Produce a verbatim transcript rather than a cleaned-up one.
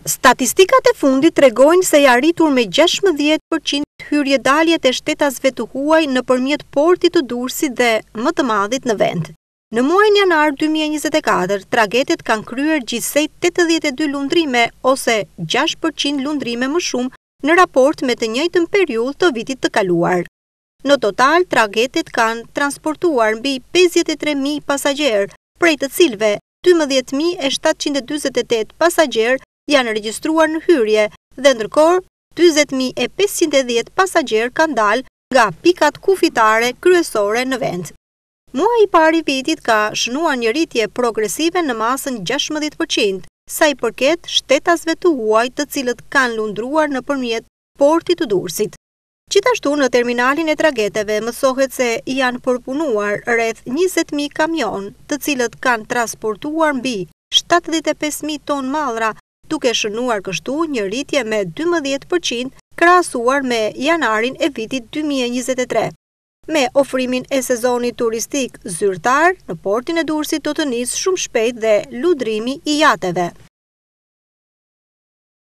Statistikat e fundit tregojnë se ja rritur me gjashtëdhjetë përqind hyrjedaljet e shtetasve të huaj nëpërmjet portit të Durrësit dhe më të madhit në vend. Në muajin janar dy mijë e njëzet e katër, tragetet kanë kryer gjithsej tetëdhjetë e dy lundrime ose gjashtë përqind lundrime më shumë në raport me të njëjtën periudhë të vitit të kaluar. Në total, tragetet kanë transportuar mbi pesëdhjetë e tre mijë pasagjerë, prej të cilëve dymbëdhjetë mijë e shtatëqind e dyzet e tetë pasagjerë janë regjistruar në hyrje dhe ndërkohë dyzet mijë e pesëqind e dhjetë pasagjerë kanë dalë nga pikat kufitare kryesore në vend. Muaji i parë i vitit ka shënuar një rritje progresive në masën gjashtëdhjetë përqind, sa i përket shtetasve të huaj të cilët kanë lundruar nëpërmjet portit të Durrësit. Gjithashtu në terminalin e tragedeve mësohet se janë përpunuar rreth njëzet mijë kamion, të cilët kanë transportuar mbi shtatëdhjetë e pesë mijë tonë mallra, duke shënuar kështu një rritje me dymbëdhjetë përqind krahasuar me janarin e vitit dy mijë e njëzet e tre. Me ofrimin e sezonit turistik zyrtar, në portin e Durrësit do të nisë shumë shpejt dhe lundrimi i jateve.